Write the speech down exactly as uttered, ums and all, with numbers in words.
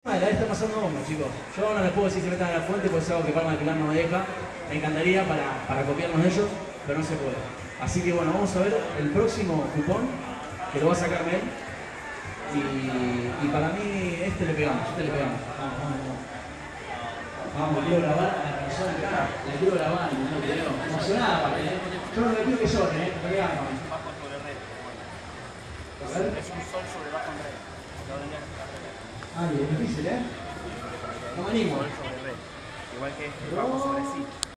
La vez está pasando bomba, chicos. Yo no les puedo decir que se metan a la fuente, pues es algo que Palma de Pilar no me deja. Me encantaría para, para copiarnos de ellos, pero no se puede. Así que bueno, vamos a ver el próximo cupón, que lo va a sacar Mel. Y, y para mí este le pegamos, este le pegamos. Vamos, vamos, vamos. Vamos, quiero grabar a la persona acá. La quiero grabar, no video. Emocionada, aparte, ¿eh? Yo no le pido que llore, ¿eh? Me pegamos. Es un sol sobre bajo en re. Ah, es difícil, ¿eh? No me animo. Sol sobre re. Igual que este bajo sobre sí.